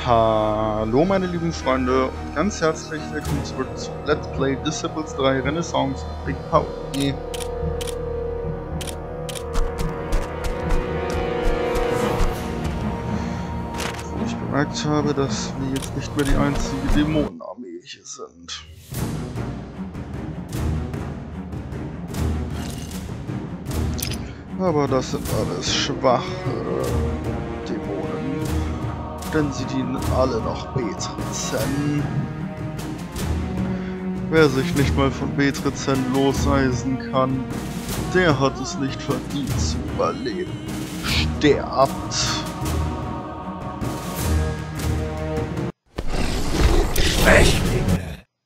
Hallo meine lieben Freunde und ganz herzlich willkommen zurück zu Let's Play Disciples 3 Renaissance mit Big Pauli. Wo ich bemerkt habe, dass wir jetzt nicht mehr die einzige Dämonenarmee hier sind. Aber das sind alles schwache Dämonen, denn sie dienen alle noch Betricen. Wer sich nicht mal von Betricen loseisen kann, der hat es nicht verdient zu überleben. Sterbt! Schwächlinge!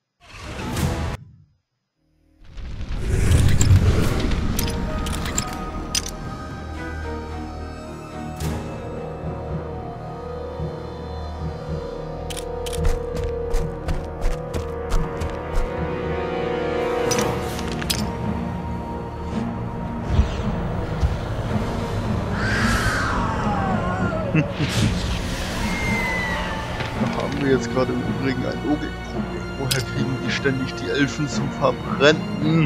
Da haben wir jetzt gerade im Übrigen ein Logikproblem. Woher kriegen die ständig die Elfen zum Verbrennen?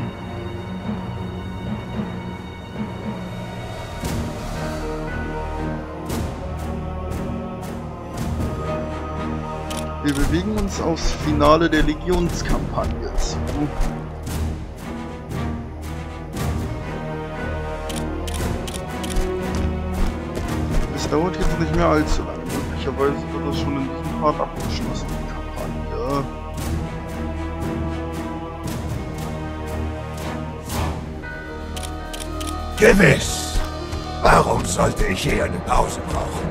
Wir bewegen uns aufs Finale der Legionskampagne zu. Es dauert jetzt nicht mehr allzu lange. Möglicherweise wird das schon in diesem Part abgeschlossen, die Kampagne. Gewiss! Warum sollte ich hier eine Pause brauchen?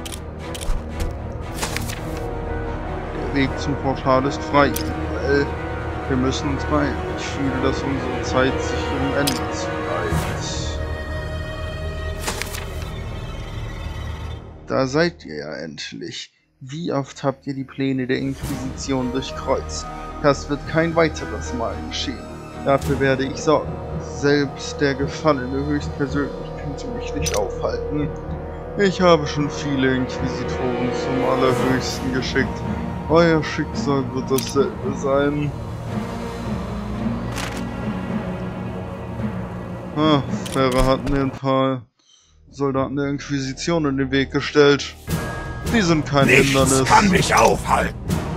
Der Weg zum Portal ist frei, weil wir müssen uns beeilen. Ich fühle, dass unsere Zeit sich ihrem Ende zuneigt. Da seid ihr ja endlich. Wie oft habt ihr die Pläne der Inquisition durchkreuzt? Das wird kein weiteres Mal geschehen. Dafür werde ich sorgen. Selbst der Gefallene höchstpersönlich könnte mich nicht aufhalten. Ich habe schon viele Inquisitoren zum Allerhöchsten geschickt. Euer Schicksal wird dasselbe sein. Ferre hat mir ein paar Soldaten der Inquisition in den Weg gestellt. Die sind kein Hindernis. Nichts kann mich aufhalten!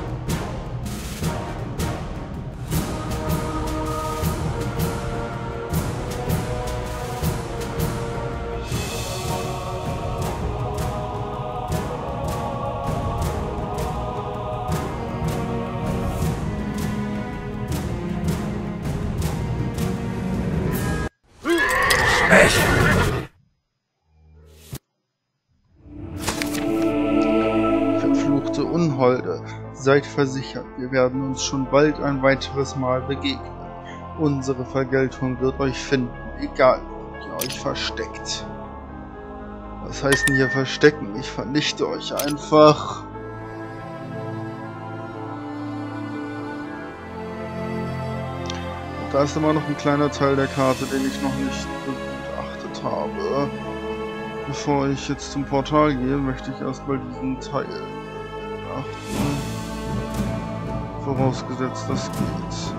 Verfluchte Unholde, seid versichert, wir werden uns schon bald ein weiteres Mal begegnen. Unsere Vergeltung wird euch finden, egal wo ihr euch versteckt. Was heißt denn hier verstecken? Ich vernichte euch einfach. Und da ist immer noch ein kleiner Teil der Karte, den ich noch nicht begutachtet habe. Bevor ich jetzt zum Portal gehe, möchte ich erstmal diesen Teil beachten. Vorausgesetzt, das geht.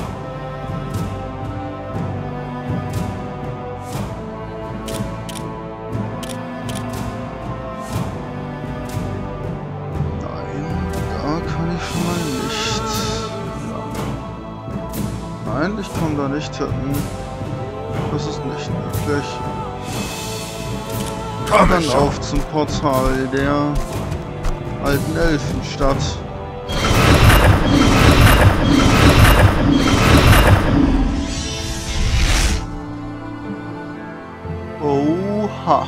Nein, da kann ich schon mal nicht. Ja. Nein, ich komme da nicht hin. Das ist nicht möglich. Komm dann auf zum Portal der alten Elfenstadt. Oha!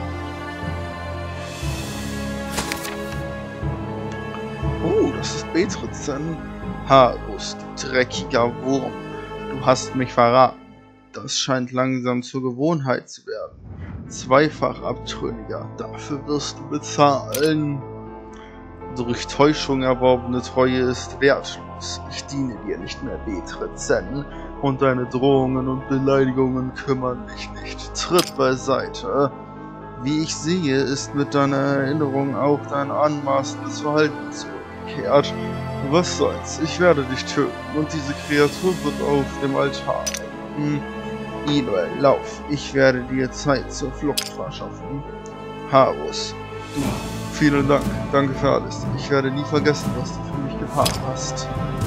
Oh, das ist Betricen. Harus, du dreckiger Wurm. Du hast mich verraten. Das scheint langsam zur Gewohnheit zu werden. Zweifach Abtrünniger, dafür wirst du bezahlen. Durch Täuschung erworbene Treue ist wertlos. Ich diene dir nicht mehr, Betricen, und deine Drohungen und Beleidigungen kümmern mich nicht. Tritt beiseite. Wie ich sehe, ist mit deiner Erinnerung auch dein anmaßendes Verhalten zurückgekehrt. Was soll's, ich werde dich töten und diese Kreatur wird auf dem Altar enden. Inoel, lauf, ich werde dir Zeit zur Flucht verschaffen. Harus, du, vielen Dank, danke für alles. Ich werde nie vergessen, was du für mich getan hast.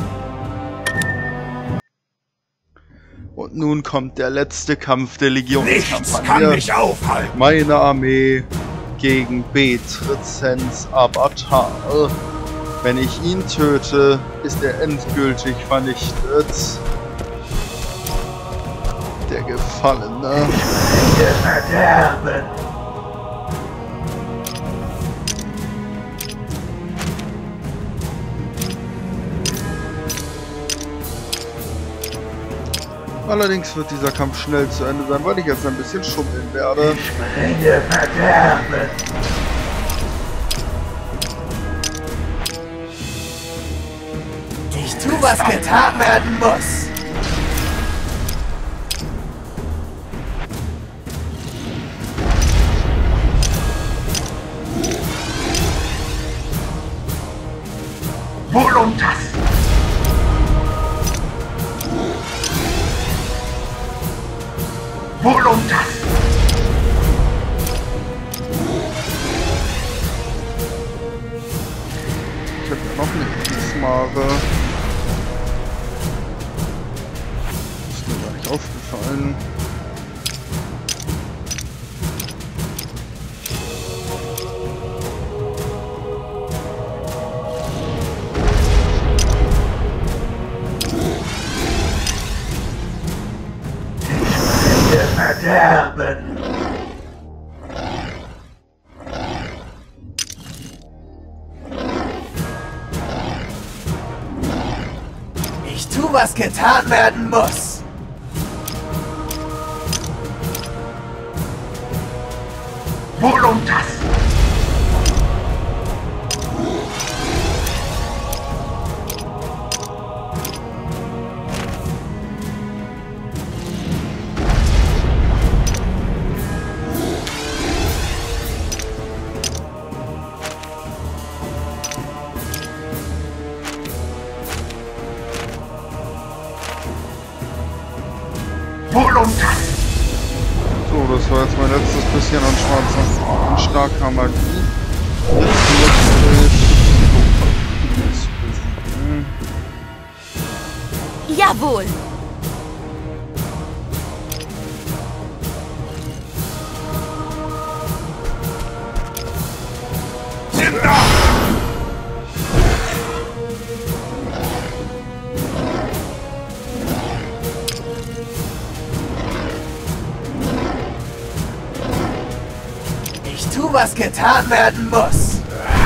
Und nun kommt der letzte Kampf der Legionskampagne. Nichts kann mich aufhalten. Meine Armee gegen Betrezens Avatar. Wenn ich ihn töte, ist er endgültig vernichtet. Der Gefallene. Der Verderben. Allerdings wird dieser Kampf schnell zu Ende sein, weil ich jetzt ein bisschen schummeln werde. Ich bringe Verderben. Ich tu, was getan werden muss. Voluntas. Voluntas. Ich hab ja noch eine Diesmare. Ist mir gar nicht aufgefallen. Verderben. Ich tu, was getan werden muss. Voluntas. Voluntas. So, das war jetzt mein letztes bisschen an schwarzer und starker Magie. Jetzt wird Jawohl! Sind da. Ich tu, was getan werden muss.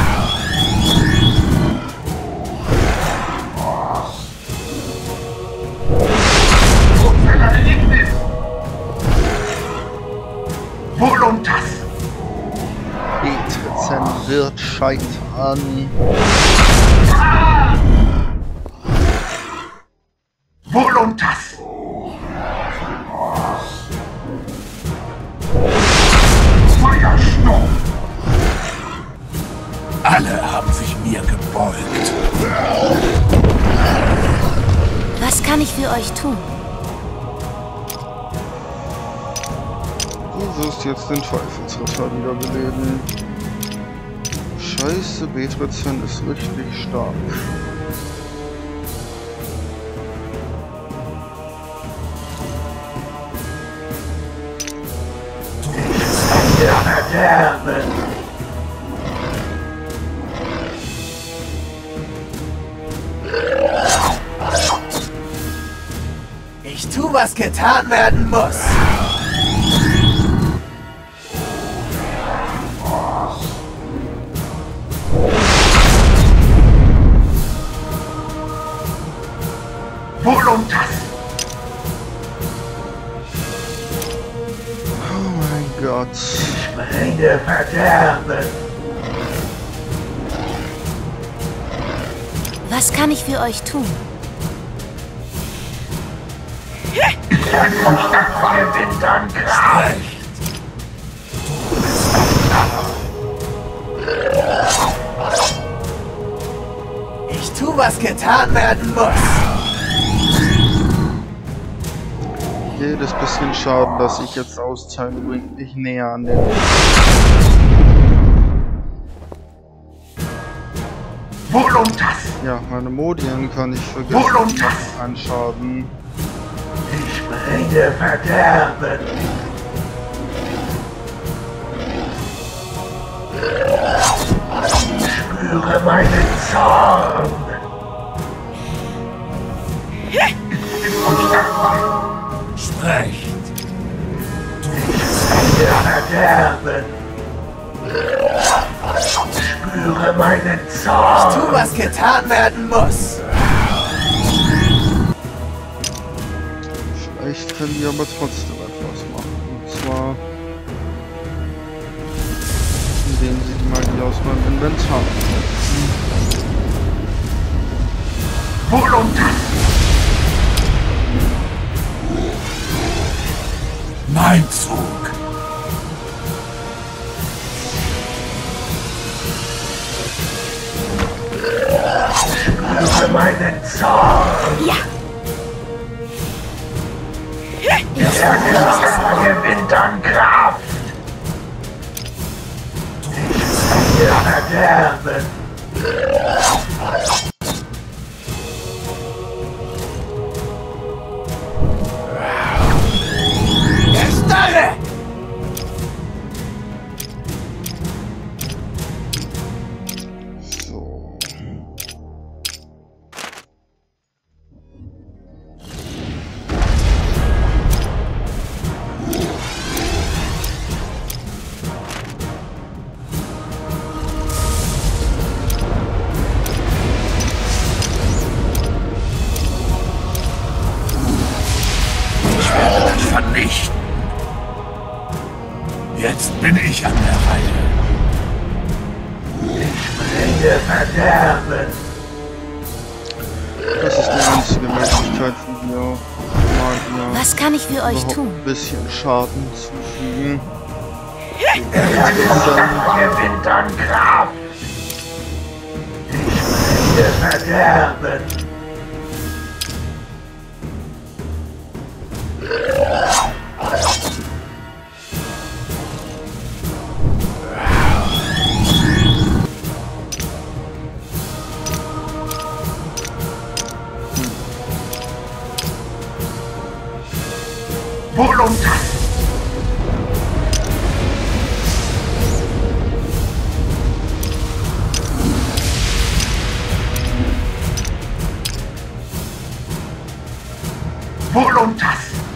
Voluntas. Betrezen wird scheitern. Voluntas. Feuersturm. Alle haben sich mir gebeugt. Was kann ich für euch tun? Du wirst jetzt den Teufelsritter wiederbeleben. Scheiße, Betrezen ist richtig stark. Der Verderben. Ich tu, was getan werden muss. Voluntas. Oh mein Gott. Ich bringe Verderben. Was kann ich für euch tun? Von den Windern Kraft. Du bist Ich tu, was getan werden muss. Jedes bisschen Schaden, das ich jetzt austeile, bringt mich näher an den... Voluntas! Ja, meine Modien kann ich vergessen. Voluntas! An Schaden. Ich bringe Verderben! Ich spüre meinen Zorn! Sprecht! Ich bringe Verderben! Spüre meinen Zorn! Ich tu, was getan werden muss. Vielleicht können die aber trotzdem etwas machen. Und zwar... indem sie die Magie aus meinem Inventar setzen. Voluntas! Mein Zug! Spüre meinen Zorn! Ja. Der Körper gewinnt an Kraft! Ich will Verderben! Erstarre! So. Ich werde das vernichten. Jetzt bin ich an der Reihe. Ich bringe Verderben. Das ist die einzige Möglichkeit für die Magier. Was kann ich für euch überhaupt tun? ein bisschen Schaden zufügen. Der Körper gewinnt an Kraft. Ich bringe Verderben. Voluntas! Voluntas!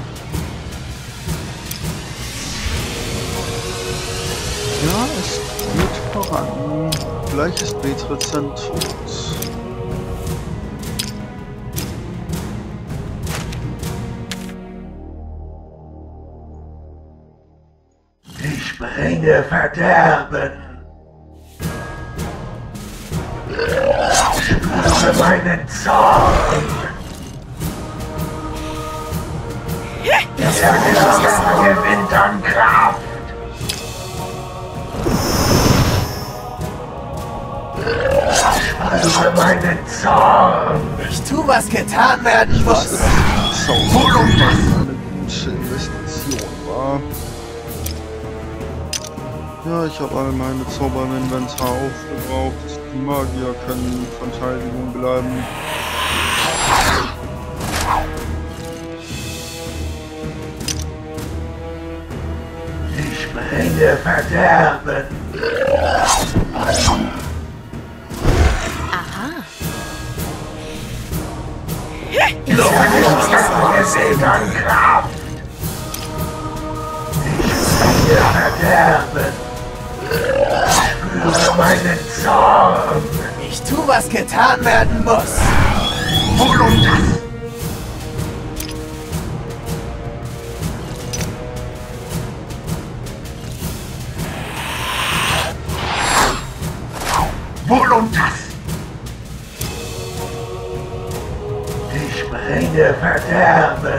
Ja, es geht voran. Gleich ist Betrezent tot. Ich bringe Verderben. Spüre meinen Zorn. Der Körper gewinnt an Kraft. Spüre meinen Zorn. Ich tu, was getan werden muss. Zauber eine gute Investition war. Ja, ich habe alle meine Zauber im Inventar aufgebraucht. Die Magier können in Verteidigung bleiben. Ich bringe Verderben. Aha. Der Körper gewinnt an Kraft. Ich bringe Verderben. Spüre meinen Zorn. Ich tu, was getan werden muss. Voluntas! Voluntas! Ich bringe Verderben.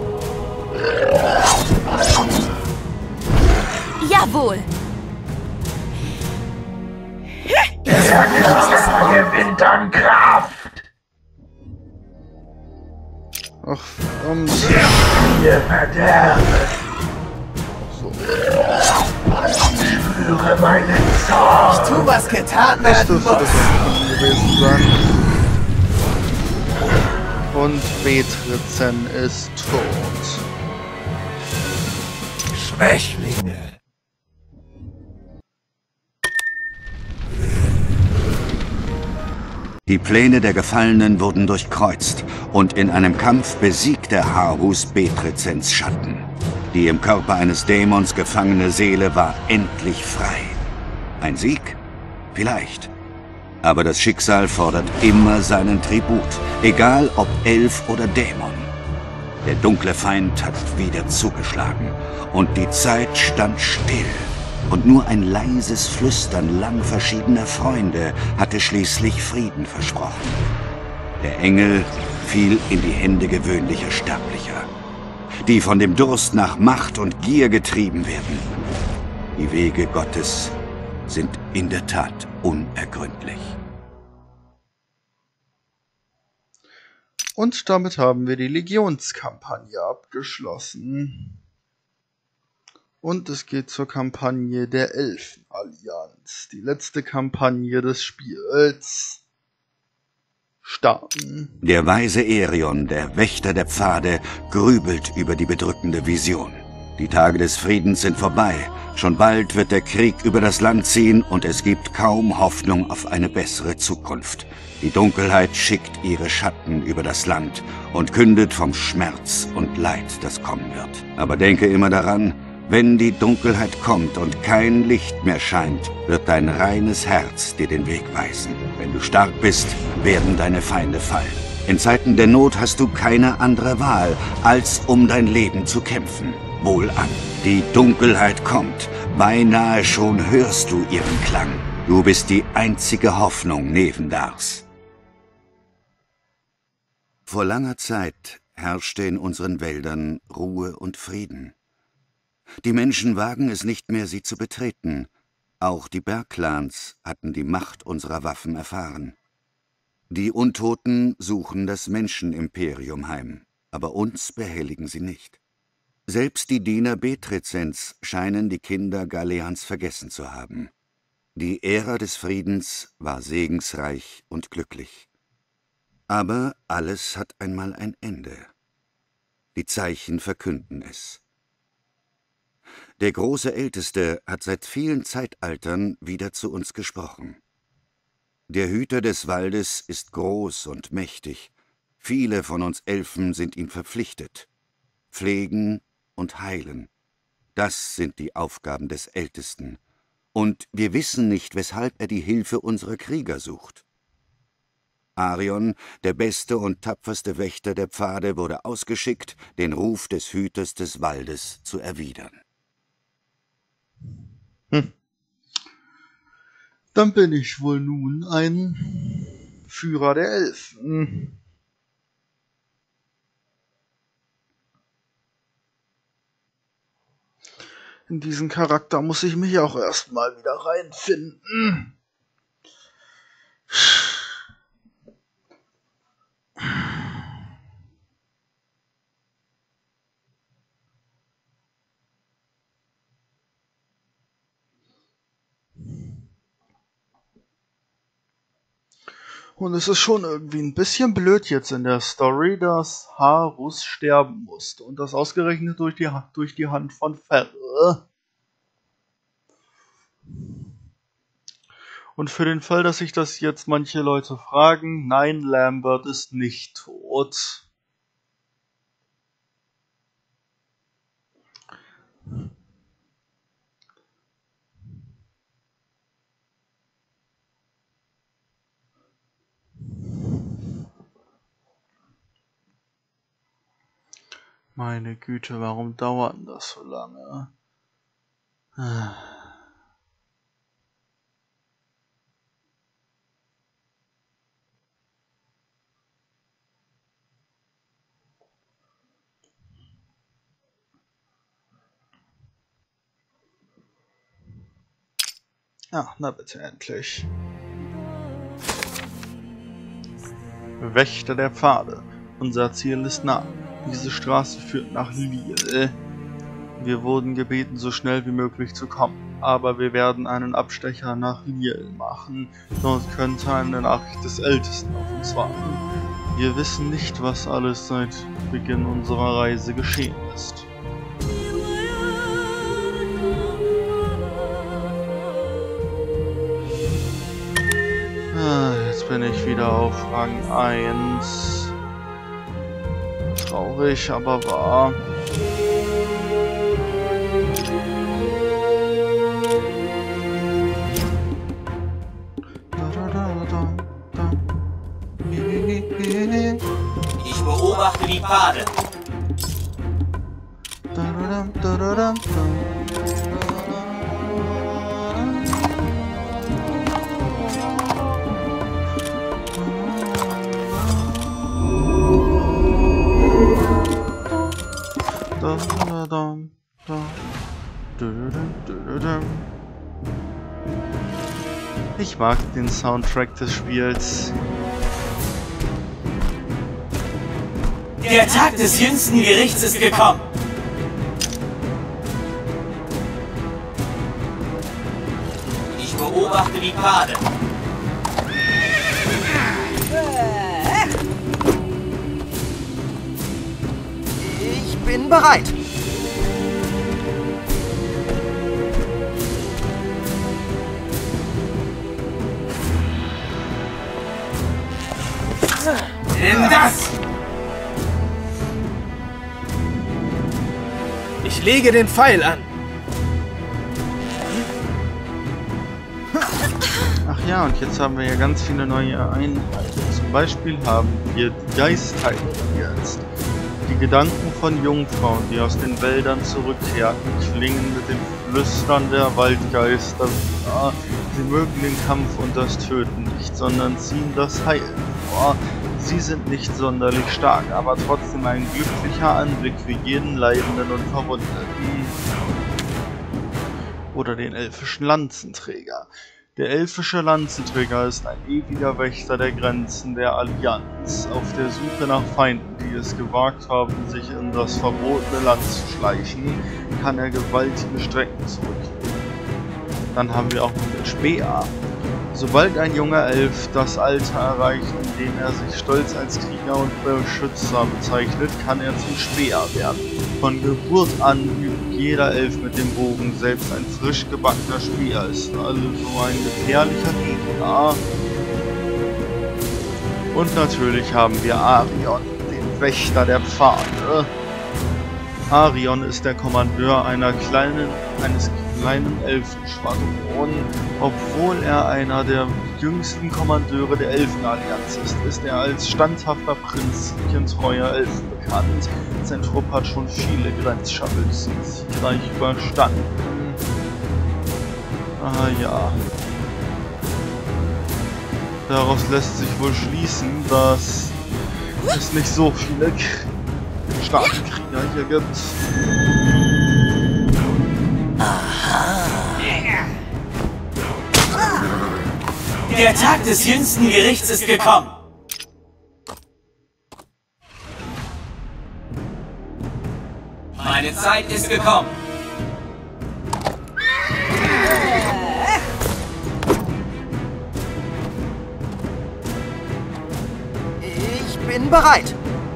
Jawohl. Der Körper gewinnt an Kraft. Ach, verdammt. Ihr Verderben. So. Führe meinen Zorn. Ich tu, was getan Das werden dürfte das muss. auch gewesen sein. Und Betrizen ist tot. Schwächlinge. Die Pläne der Gefallenen wurden durchkreuzt und in einem Kampf besiegte Harus Betrizens Schatten. Die im Körper eines Dämons gefangene Seele war endlich frei. Ein Sieg? Vielleicht. Aber das Schicksal fordert immer seinen Tribut, egal ob Elf oder Dämon. Der dunkle Feind hat wieder zugeschlagen und die Zeit stand still. Und nur ein leises Flüstern lang verschiedener Freunde hatte schließlich Frieden versprochen. Der Engel fiel in die Hände gewöhnlicher Sterblicher, die von dem Durst nach Macht und Gier getrieben werden. Die Wege Gottes sind in der Tat unergründlich. Und damit haben wir die Legionskampagne abgeschlossen. Und es geht zur Kampagne der Elfenallianz. Die letzte Kampagne des Spiels. Starten. Der weise Erion, der Wächter der Pfade, grübelt über die bedrückende Vision. Die Tage des Friedens sind vorbei. Schon bald wird der Krieg über das Land ziehen und es gibt kaum Hoffnung auf eine bessere Zukunft. Die Dunkelheit schickt ihre Schatten über das Land und kündet vom Schmerz und Leid, das kommen wird. Aber denke immer daran, wenn die Dunkelheit kommt und kein Licht mehr scheint, wird dein reines Herz dir den Weg weisen. Wenn du stark bist, werden deine Feinde fallen. In Zeiten der Not hast du keine andere Wahl, als um dein Leben zu kämpfen. Wohlan, die Dunkelheit kommt. Beinahe schon hörst du ihren Klang. Du bist die einzige Hoffnung Nevendars. Vor langer Zeit herrschte in unseren Wäldern Ruhe und Frieden. Die Menschen wagen es nicht mehr, sie zu betreten. Auch die Bergclans hatten die Macht unserer Waffen erfahren. Die Untoten suchen das Menschenimperium heim, aber uns behelligen sie nicht. Selbst die Diener Betrizens scheinen die Kinder Galeans vergessen zu haben. Die Ära des Friedens war segensreich und glücklich. Aber alles hat einmal ein Ende. Die Zeichen verkünden es. Der große Älteste hat seit vielen Zeitaltern wieder zu uns gesprochen. Der Hüter des Waldes ist groß und mächtig. Viele von uns Elfen sind ihm verpflichtet. Pflegen und heilen. Das sind die Aufgaben des Ältesten. Und wir wissen nicht, weshalb er die Hilfe unserer Krieger sucht. Arion, der beste und tapferste Wächter der Pfade, wurde ausgeschickt, den Ruf des Hüters des Waldes zu erwidern. Dann bin ich wohl nun ein Führer der Elfen. In diesen Charakter muss ich mich auch erstmal wieder reinfinden. Und es ist schon irgendwie ein bisschen blöd jetzt in der Story, dass Harus sterben musste. Und das ausgerechnet durch die Hand von Ferre. Und für den Fall, dass sich das jetzt manche Leute fragen, nein, Lambert ist nicht tot. Meine Güte, warum dauert das so lange? Ja, na bitte endlich. Wächter der Pfade. Unser Ziel ist nah. Diese Straße führt nach Lille. Wir wurden gebeten, so schnell wie möglich zu kommen. Aber wir werden einen Abstecher nach Lille machen. Dort könnte eine Nachricht des Ältesten auf uns warten. Wir wissen nicht, was alles seit Beginn unserer Reise geschehen ist. Jetzt bin ich wieder auf Rang 1. Traurig, aber wahr. Ich beobachte die Pfade. Ich mag den Soundtrack des Spiels. Der Tag des jüngsten Gerichts ist gekommen. Ich beobachte die Pfade. Ich bin bereit. Nimm das! Ich lege den Pfeil an. Ach ja, und jetzt haben wir ja ganz viele neue Einheiten. Zum Beispiel haben wir die Geistheilung jetzt. Die Gedanken von Jungfrauen, die aus den Wäldern zurückkehrten, klingen mit dem Flüstern der Waldgeister. Ja, sie mögen den Kampf und das Töten nicht, sondern ziehen das Heilen vor. Sie sind nicht sonderlich stark, aber trotzdem ein glücklicher Anblick für jeden Leidenden und Verwundeten. Oder den elfischen Lanzenträger. Der elfische Lanzenträger ist ein ewiger Wächter der Grenzen der Allianz, auf der Suche nach Feinden, die es gewagt haben, sich in das verbotene Land zu schleichen, kann er gewaltige Strecken zurücklegen. Dann haben wir auch noch den Speer. Sobald ein junger Elf das Alter erreicht, in dem er sich stolz als Krieger und Beschützer bezeichnet, kann er zum Speer werden. Von Geburt an übt jeder Elf mit dem Bogen, selbst ein frisch gebackener Speer ist also so ein gefährlicher Gegner. Und natürlich haben wir Arion, den Wächter der Pfade. Arion ist der Kommandeur eines kleinen Elfenschwadron. Obwohl er einer der jüngsten Kommandeure der Elfenallianz ist er als standhafter prinzipientreuer Elfen bekannt. Sein Trupp hat schon viele Grenzscharmützel siegreich überstanden. Ah ja. Daraus lässt sich wohl schließen, dass es nicht so viele starke Krieger hier gibt. Der Tag des jüngsten Gerichts ist gekommen. Meine Zeit ist gekommen. Ich bin bereit.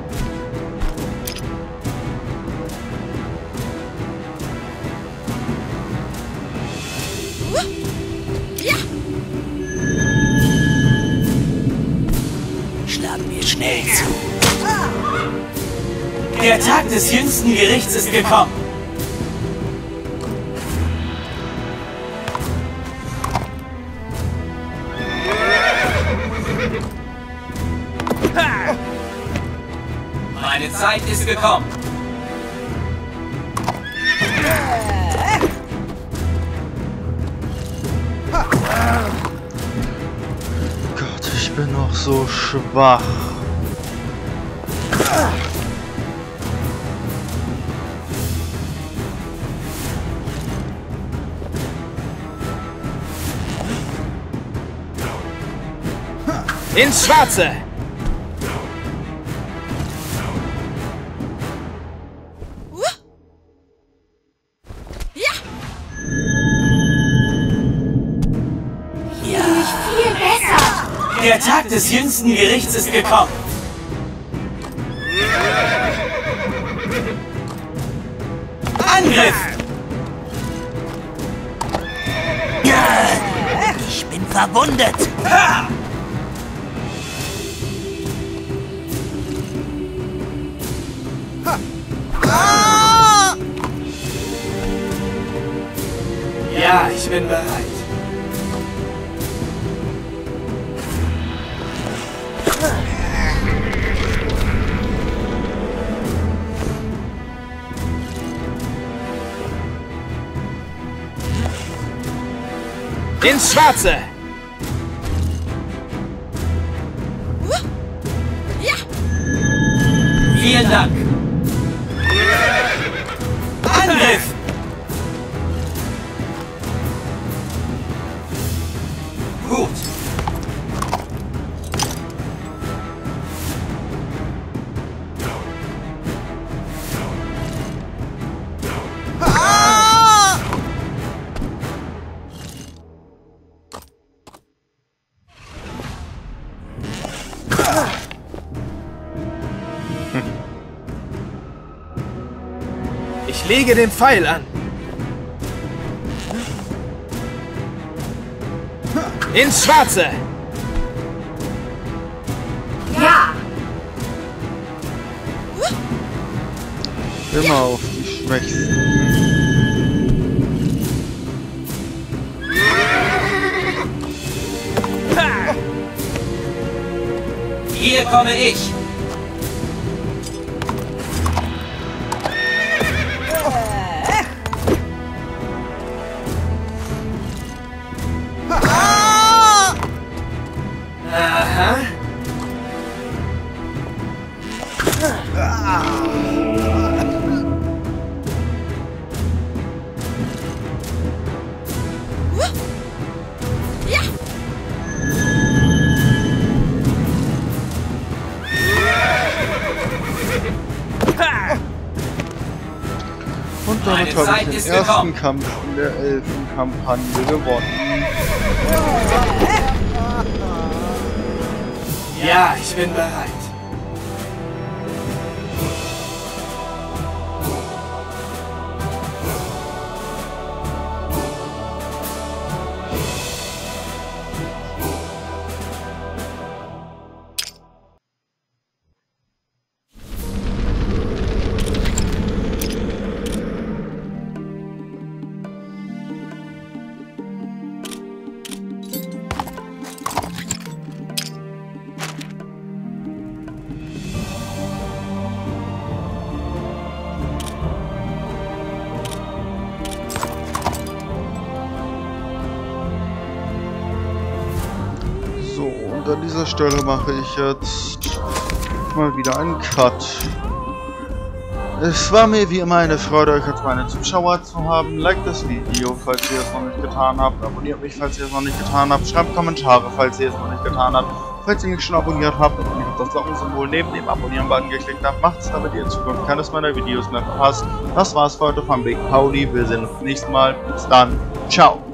Schlagen wir schnell zu. Der Tag des jüngsten Gerichts ist gekommen. Meine Zeit ist gekommen. Gott, ich bin noch so schwach. Ins Schwarze! Der Tag des jüngsten Gerichts ist gekommen. Angriff! Ich bin verwundet. Ha! Ja, ich bin bereit. Ins Schwarze! Vielen Dank! Angriff! Gut! Ich lege den Pfeil an. Ins Schwarze! Ja! Immer auf die Schwächsten. Hier komme ich! Aha. Und damit habe ich den ersten Kampf in der Elfenkampagne gewonnen. Ja, ich bin bereit. So, und an dieser Stelle mache ich jetzt mal wieder einen Cut. Es war mir wie immer eine Freude, euch als meine Zuschauer zu haben. Liked das Video, falls ihr es noch nicht getan habt. Abonniert mich, falls ihr es noch nicht getan habt. Schreibt Kommentare, falls ihr es noch nicht getan habt. Falls ihr mich schon abonniert habt und ihr habt das Glockensymbol neben dem Abonnieren-Button geklickt habt, macht es, damit ihr in Zukunft keines meiner Videos mehr verpasst. Das war's für heute von Big Pauli. Wir sehen uns beim nächsten Mal. Bis dann. Ciao.